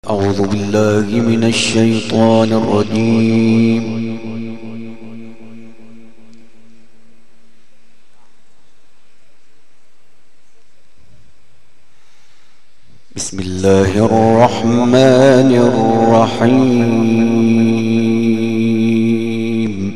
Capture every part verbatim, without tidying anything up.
أعوذ بالله من الشيطان الرجيم. بسم الله الرحمن الرحيم.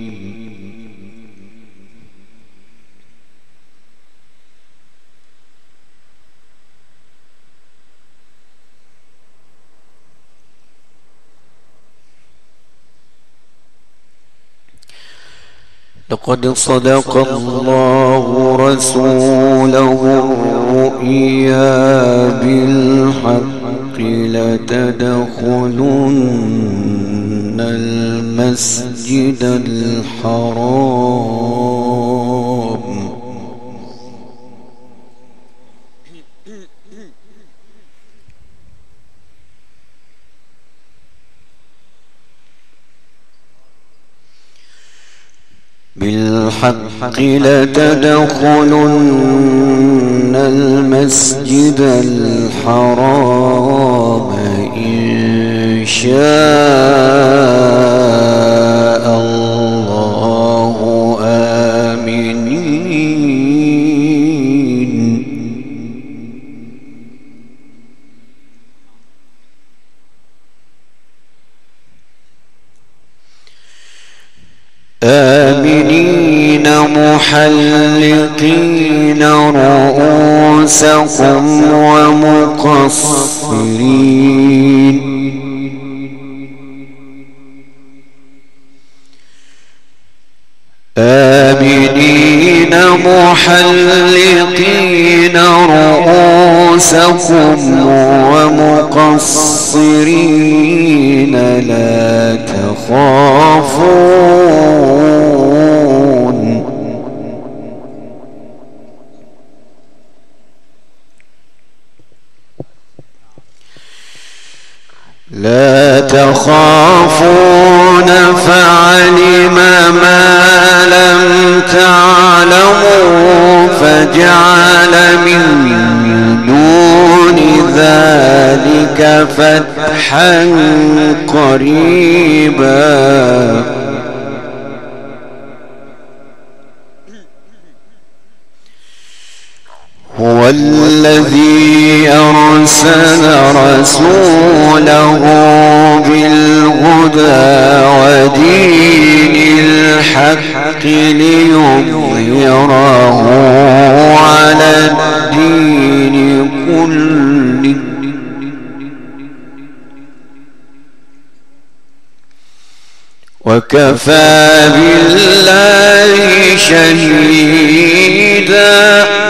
لقد صدق الله رسوله الرؤيا بالحق لتدخلن المسجد الحرام بالحق لتدخلن المسجد الحرام إن شاء الله آمنين. آمنين محلقين رؤوسكم ومقصرين آمنين محلقين رؤوسكم ومقصرين لا تخافون لا تخافون فعلم ما لم تعلموا فجعل من دون ذلك فتحا قريبا. هو الذي أرسل رسوله بالهدى ودين الحق ليظهره على الدين كله وكفى بالله شهيدا.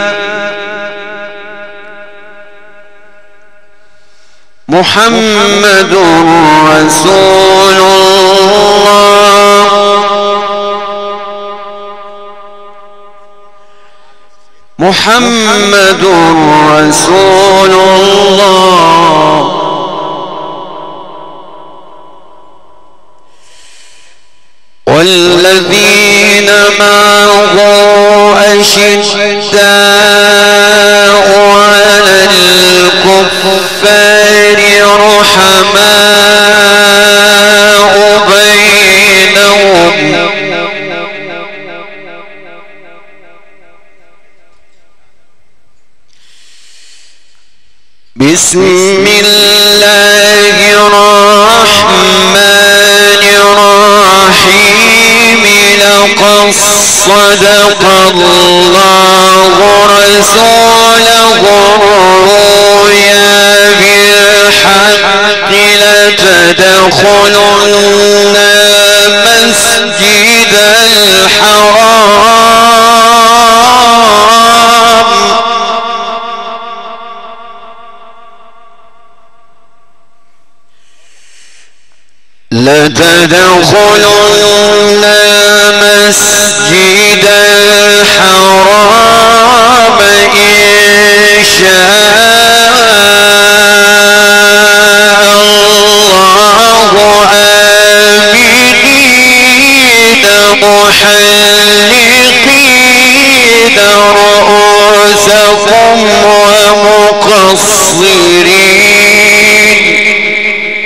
محمد رسول الله محمد رسول الله والذين معه أشداء على الكفار رحماء بينهم بسم الله الرحمن الرحيم. لقد صدق الله رسوله الرؤيا بالحق لتدخلن المسجد الحرام لتدخلن المسجد الحرام إن شاء الله آمنين محلقين رؤوسكم ومقصرين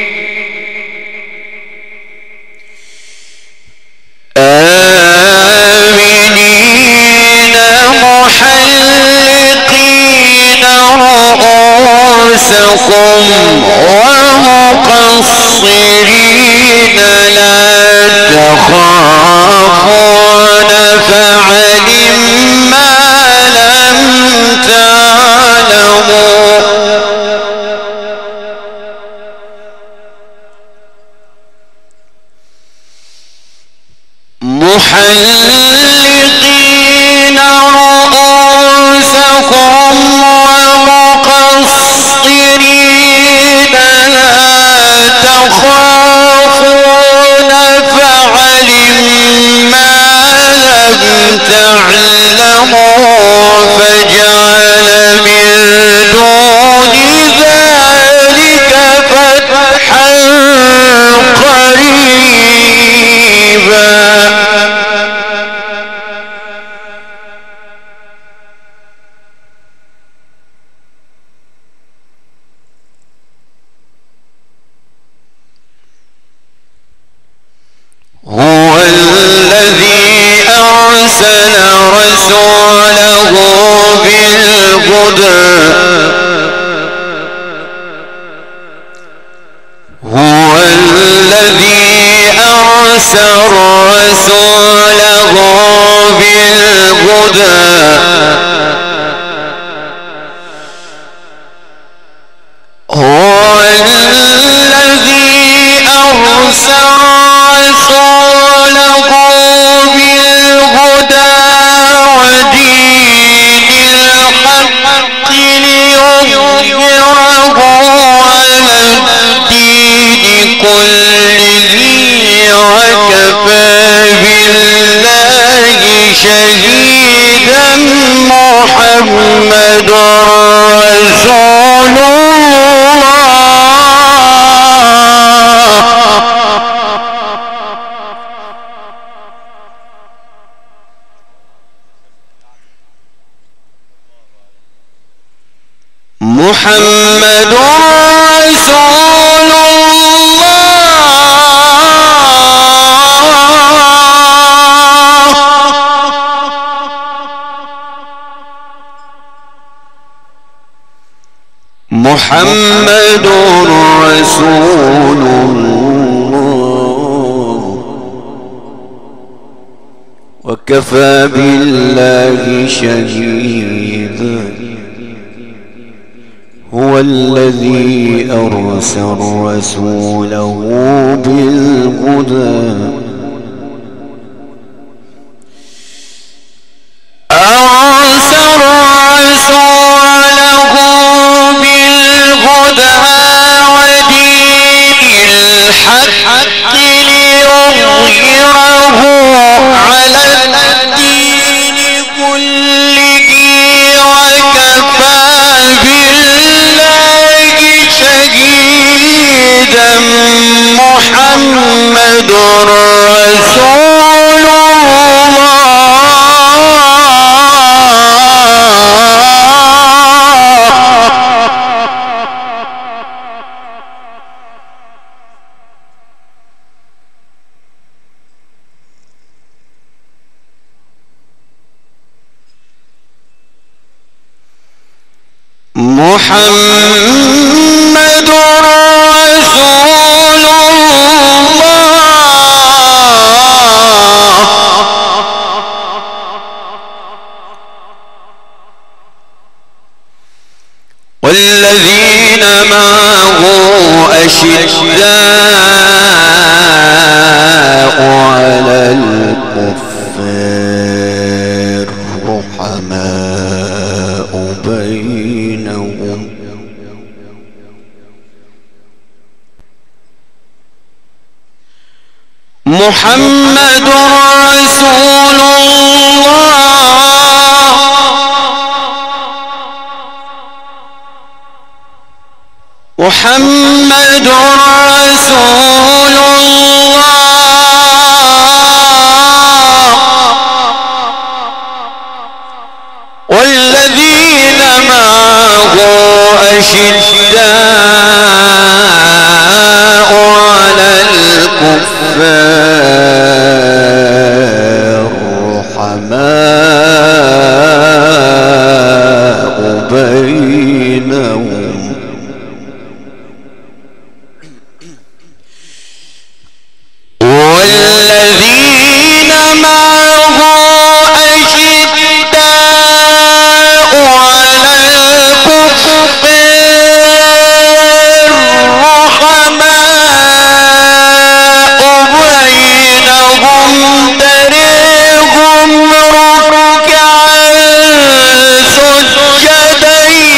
المقصرين لا تخافون فعلم ما لم تعلموا محلقين رؤوسكم ومقصرين لا تخافون فعلم ما لم تعلموا فجعل من دون ذلك فتحا قريبا هو الذي أرسل رسوله بالهدى هو الذي أرسل رسوله بالهدى هو الذي أرسل رسوله بالهدى ودين الحق ليظهره على الدين كله وكفى بالله شهيدا محمد رسول محمد رسول الله محمد رسول الله وكفى بالله شهيدا هو الذي أرسل رسوله بالهدى أرسل رسوله بالهدى ودين الحق ليظهره على الدين كله وكفى بالله شهيدا محمد رسول محمد رسول الله والذين معه أشداء على الكفار رحماء بينهم محمد رسول الله محمد رسول الله والذين معه أشداء على الكفار رحماء بينهم والذين معه أشداء على الكفار رحماء بينهم تراهم ركعا سجدا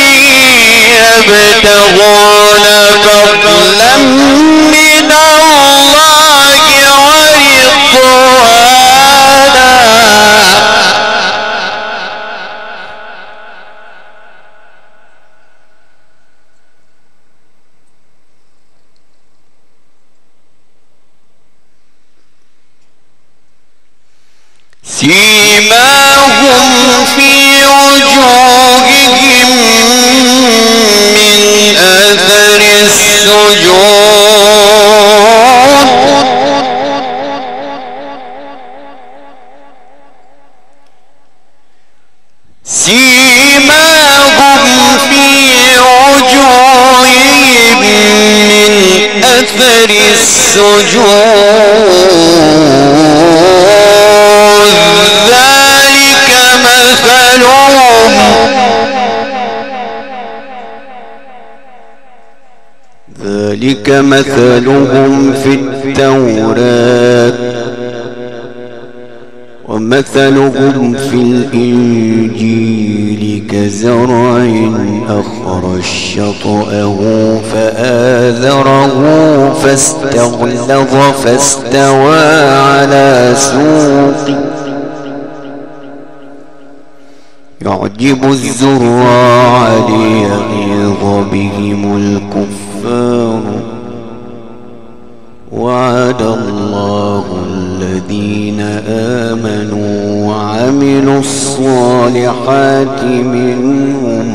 يبتغون فضلا من الله ورضوانا سيماهم في وجوههم من أثر السجود سيماهم في وجوههم من أثر السجود ذلك مثلهم ذلك مثلهم في التوراة ومثلهم في الإنجيل كزرع أخرج شطأه فآذره فاستغلظ فاستوى على سوقه يعجب الزراع ليغيظ بهم الكفار وعد الله الذين آمنوا وعملوا الصالحات منهم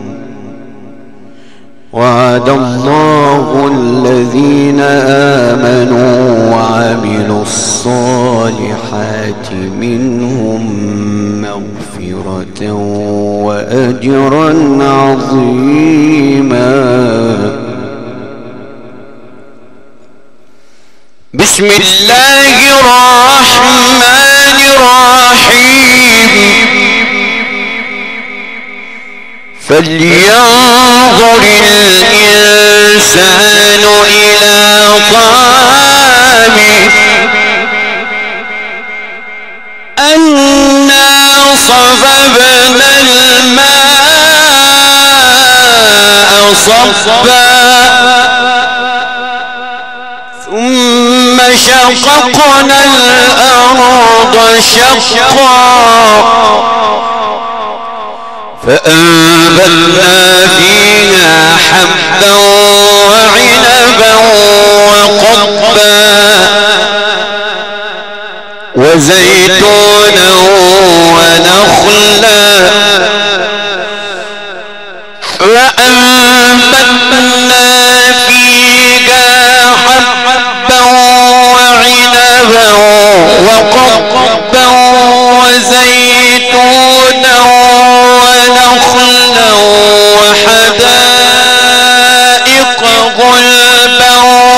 وعد الله الذين آمنوا وعملوا الصالحات منهم مغفرة وأجرا عظيما. بسم الله الرحمن الرحيم. فلينظر الإنسان إلى طعامه أنا صببنا الماء صبا ثم شققنا الأرض شقا فأنبتنا فيها حبا وعنبا وقضبا وزيتونا ونخلا فأنبتنا فيها حبا وعنبا وقضبا وزيتونا ونخلا وحدائق غلبا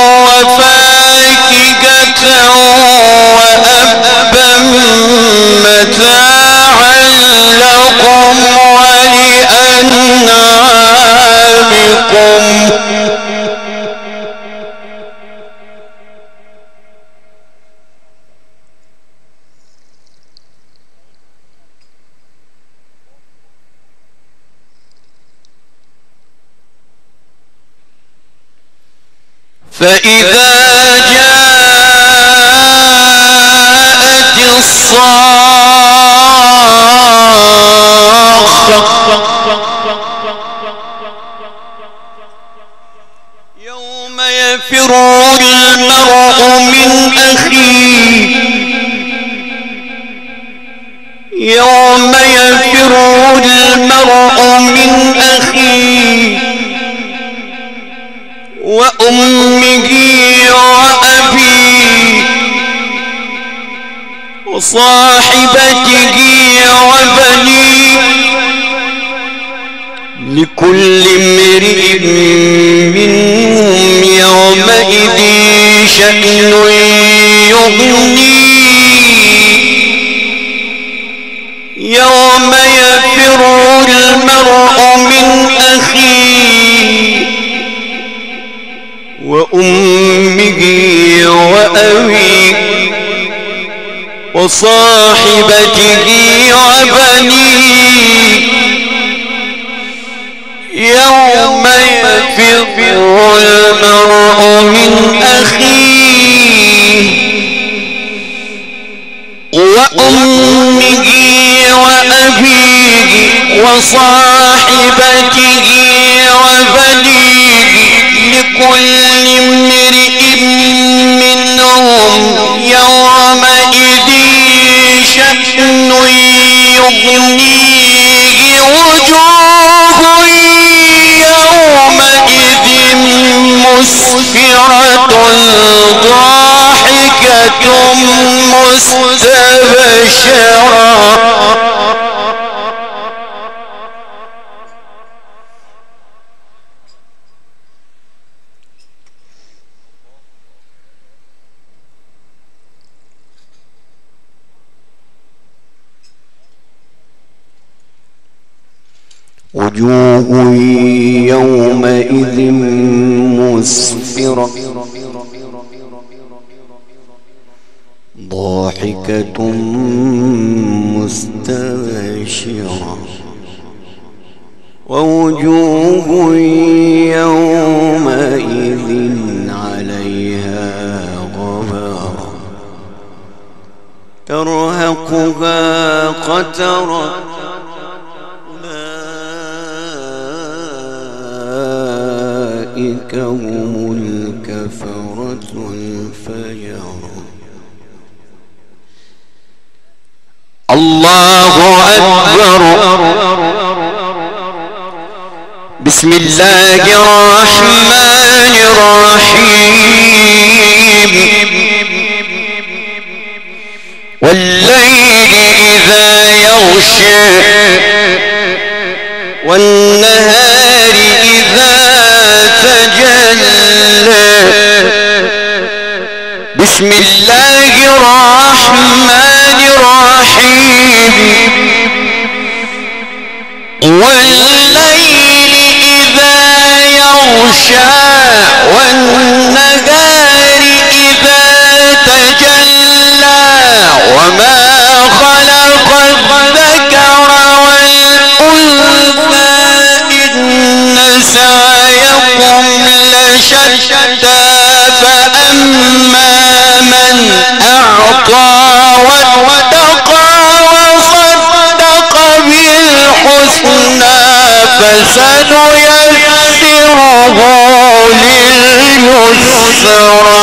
وفاكهة وأبا متاعا لكم ولأنعامكم. فإذا جاءت الصاخة يوم يفر المرء من أخيه يوم يفر المرء من أخيه وأمه وأبيه وصاحبته وبنيه لكل امرئ منهم يومئذ شأن يغني يوم يفر المرء من أخيه وأمه وأبيه وصاحبته وبنيه يوم يفر المرء من أخيه وأمه وأبيه وصاحبته وبنيه لكل امرئ منهم يومئذ شأن يغنيه وجوه يومئذ مسفرة ضاحكة مستبشرة وجوه يومئذ مسفرة ضاحكة مستبشرة ووجوه يومئذ عليها غبرة ترهقها قترة أولئك هم الكفرة الفجرة. الله أكبر. بسم الله الرحمن الرحيم. والليل إذا يغشى والنهار إذا تجلى. بسم الله الرحمن الرحيم. والليل إذا يغشى والنهار إذا تجلى وما خلق الذكر والأنثى إن سعيكم لشتى فأما من أعطى واتقى وصدق بالحسنى فسنيسره لليسرى.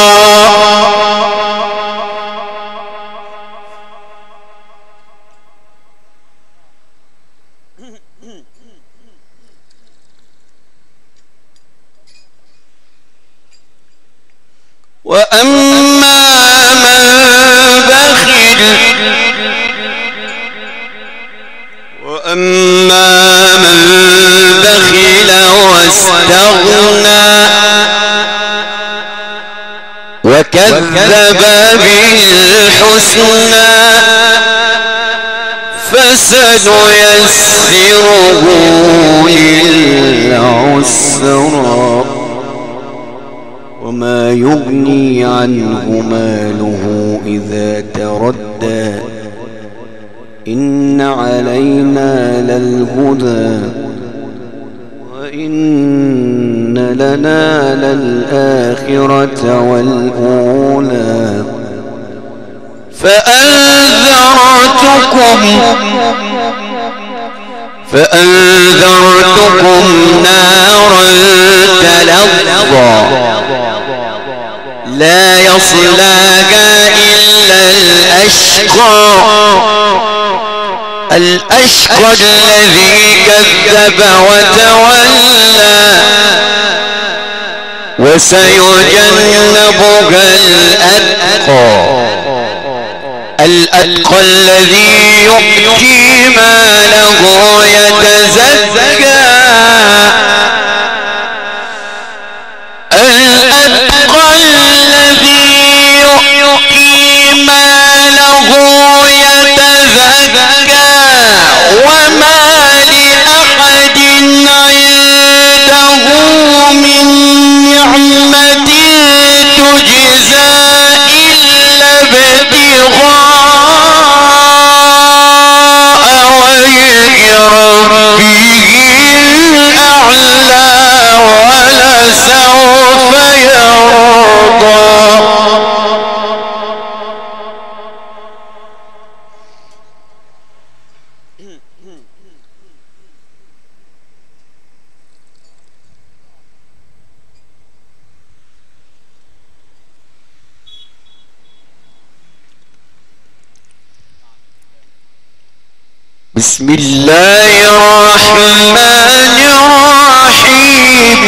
وأما من بخل وأما من بخل واستغنى وكذب بالحسنى فسنيسره للعسرى. وما يغني عنه ماله إذا تردى إن علينا للهدى وإن لنا للآخرة والأولى. فأنذرتكم فأنذرتكم نارا تلظى لا يصلاها إلا الأشقى الأشقى الذي كذب وتولى وسيجنبها الأتقى الأتقى الذي يؤتي ماله يتزكى الأتقى الذي يؤتي بسم الله الرحمن الرحيم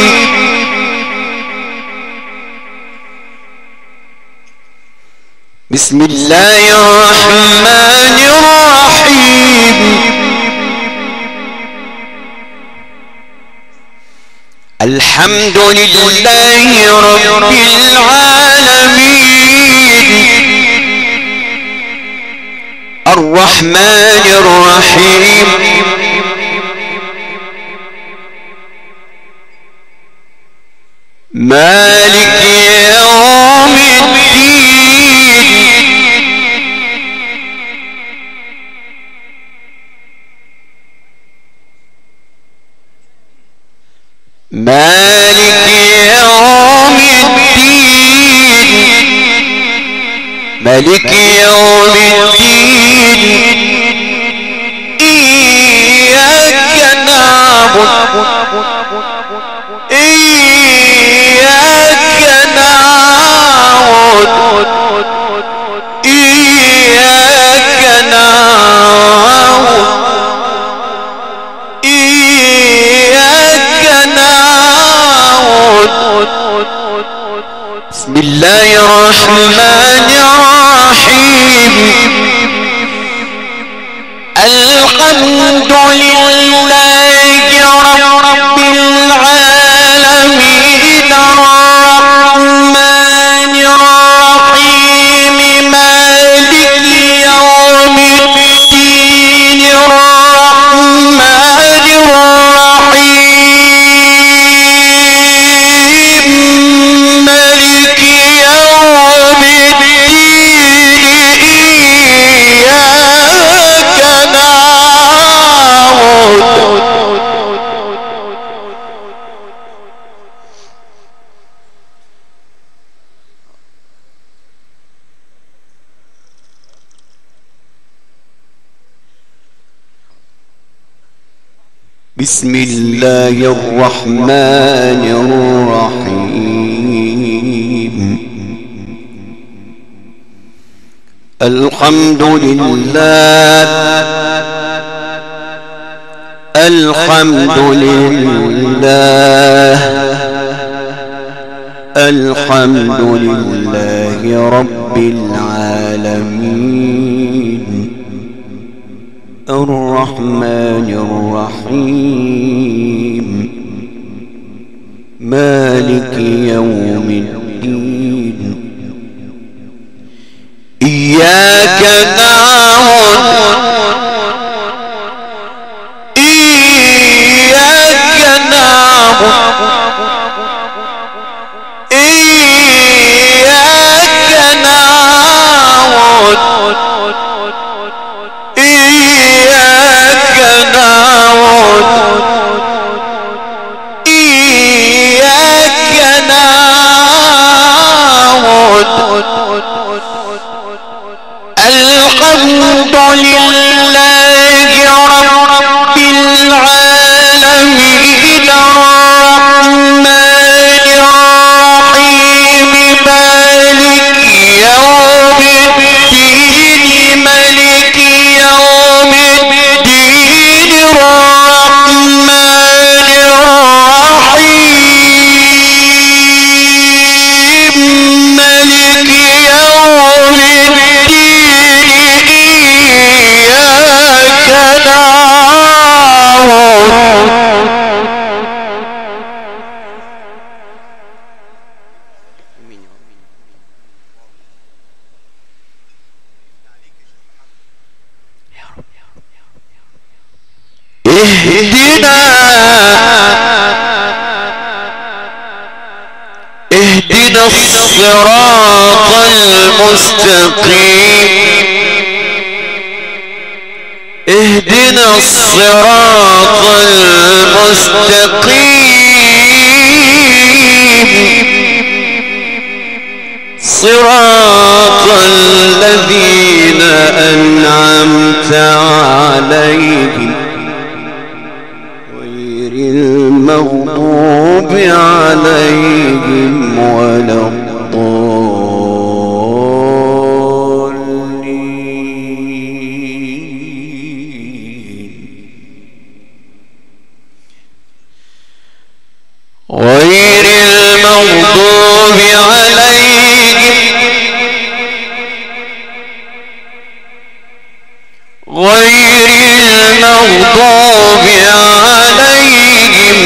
بسم الله الرحمن الرحيم الحمد لله رب العالمين الرحمن الرحيم مالك يوم الدين مالك يوم الدين مالك يوم الدين إياك نعبد إياك نعبد إياك نعبد إياك نعبد بسم الله الرحمن الرحيم الحمد لله رب العالمين الرحمن الرحيم مالك يوم الدين الرحمن الرحيم مالك يوم الدين إياك نعبد بسم الله الرحمن الرحيم الحمد لله الحمد لله الحمد لله رب العالمين الرحمن الرحيم مالك يوم الدين إياك نعبد إياك نعبد إياك نعبد إياك نعبد إياك نعبد الحمد لله رب العالمين الرحمن الرحيم مالك يوم الدين مالك يوم الدين الرحمن الرحيم مالك يوم الدين إياك نعبد اهدنا اهدنا الصراط المستقيم اهدنا الصراط المستقيم صراط الذين أنعمت عليهم غير المغضوب عليهم ولا الضالين المغضوب عليهم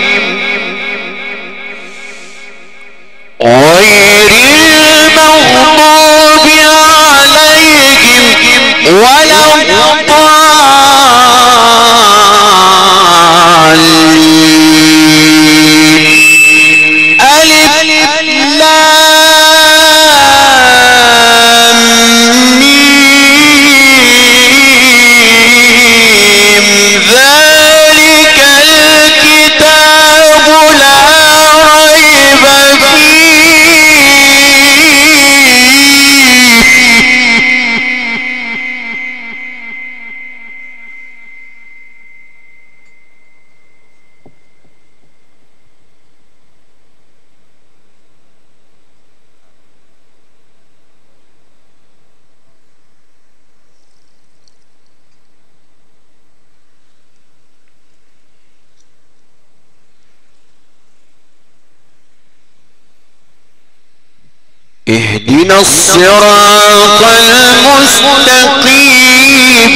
غير المغضوب عليهم ولا الضالين. ألف لام ميم ذلك الكتاب لا ريب اهدنا الصراط المستقيم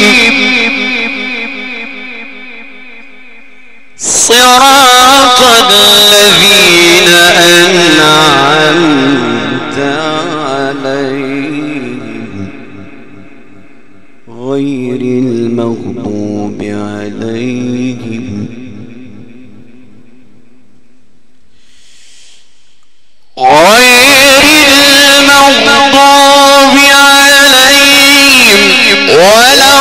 صراط الذين أنعمت عليهم غير المغضوب عليهم غير المغضوب عليهم ولا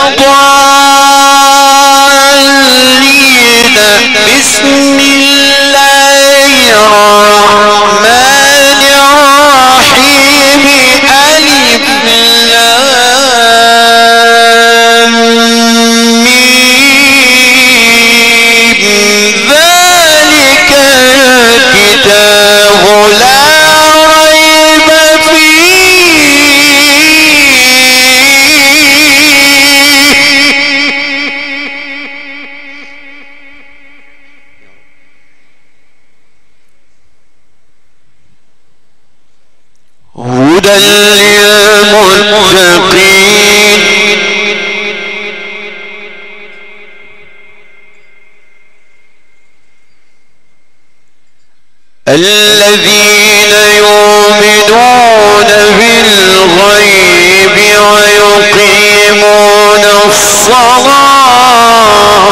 الضالين. بسم الله الرحمن الرحيم. ألف لام ميم ذلك الكتاب لا ريب هدى للمتقين. الذين يؤمنون بالغيب ويقيمون الصلاة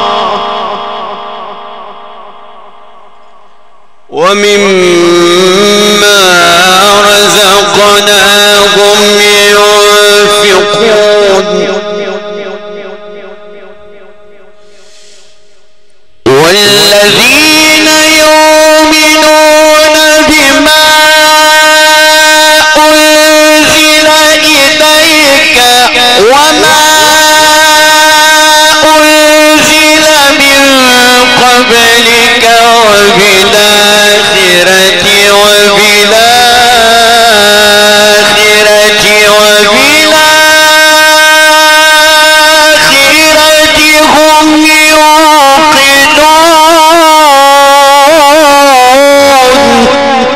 ومما رزقناهم ينفقون والذين يؤمنون بما أنزل إليك وما أنزل من قبلك وبالآخرة وبالآخرة وبالآخرة هم يوقنون.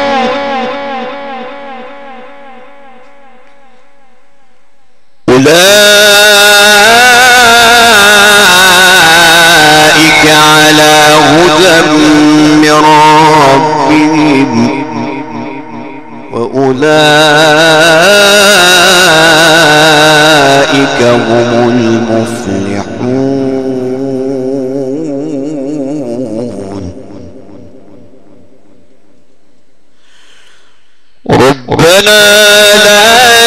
أولئك على هدى من ربهم وأولئك هم المفلحون. ربنا لا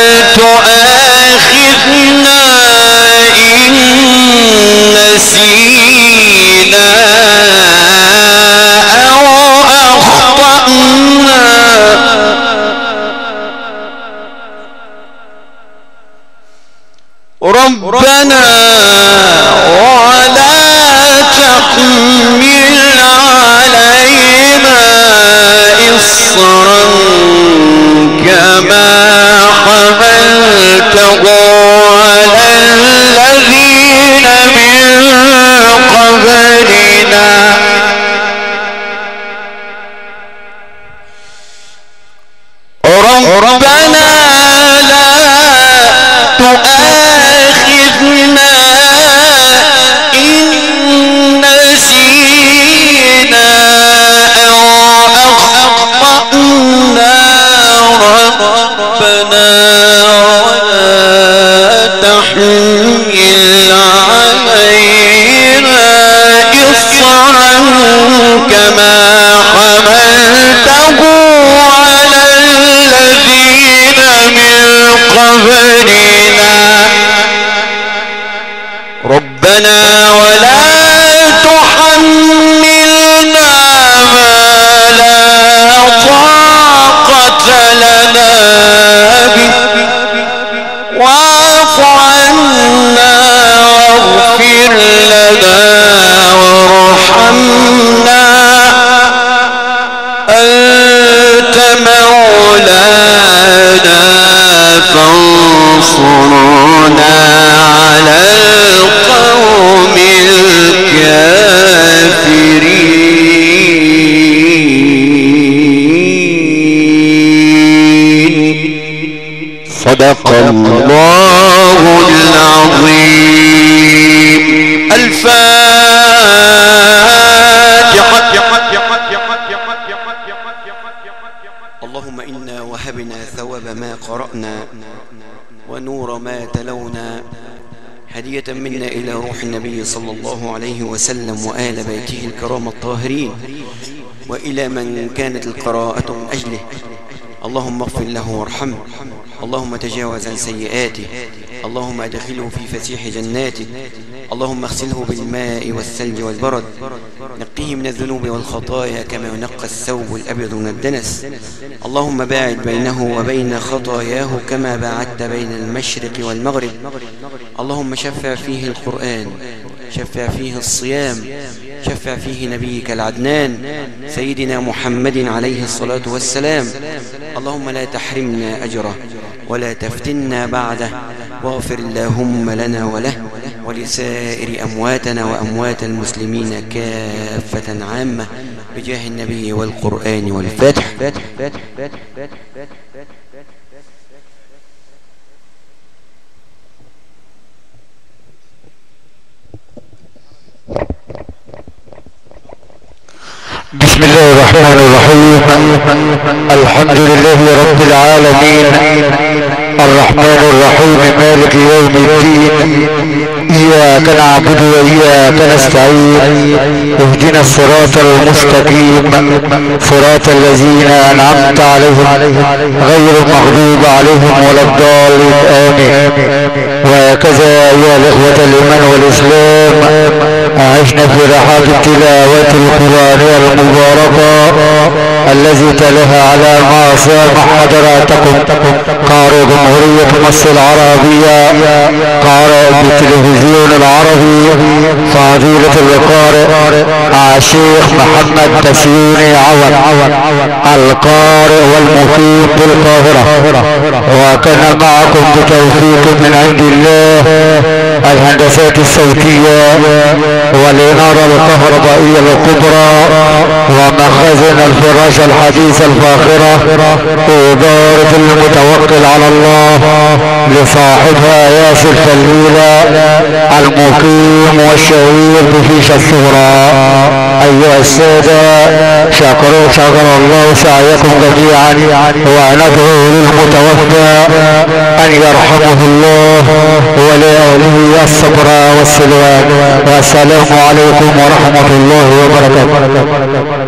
تؤاخذنا إن نسينا أو أخطأنا ربنا ولا تحمل علينا إصرا كما حملته على الذين من قبلنا ربنا لا تؤاخذنا صدق الله العظيم. الفاتحة. اللهم إنا وهبنا ثواب ما قرأنا ونور ما تلونا، هدية منا إلى روح النبي صلى الله عليه وسلم وآل بيته الكرام الطاهرين، وإلى من كانت القراءة من أجله. اللهم اغفر له وارحمه، اللهم تجاوز عن سيئاته، اللهم ادخله في فسيح جناته، اللهم اغسله بالماء والثلج والبرد، نقيه من الذنوب والخطايا كما ينقى الثوب الأبيض من الدنس. اللهم باعد بينه وبين خطاياه كما باعدت بين المشرق والمغرب. اللهم شفع فيه القرآن، شفع فيه الصيام، شفع فيه نبيك العدنان سيدنا محمد عليه الصلاة والسلام. اللهم لا تحرمنا أجره ولا تفتنا بعده، واغفر اللهم لنا وله ولسائر أمواتنا وأموات المسلمين كافة عامة بجاه النبي والقرآن والفاتح. بسم الله الرحمن الرحيم. الحمد لله رب العالمين، الرحمن الرحيم، مالك يوم الدين. إياك نعبد وإياك نستعين، اهدنا الصراط المستقيم، صراط الذين أنعمت عليهم غير المغضوب عليهم ولا الضالين، آمين. وهكذا أيها الإخوة الإيمان والإسلام، عشنا في رحاب التلاوة القرآنية المباركة الذي تلاها على ما سامح حضراتكم قارئ جمهورية مصر العربية، قارئ بالتلفزيون العربي، فضيلة القارئ الشيخ محمد تسيوني عوض، القارئ والمقيم بالقاهرة. وكان معكم بتوفيق من عند الله الهندسات الصوتية والإنارة الكهربائية الكبرى ومخازن الفراش الحديث الفاخرة وإدارة المتوكل على الله لصاحبها ياسر فليلة المقيم والشهير بفيش الصغرى. أيها السادة، شكروا شكر الله سعيكم جميعا، وندعو للمتوفى أن يرحمه الله ولأهله الصبر والسلوان. والسلام عليكم ورحمة الله وبركاته.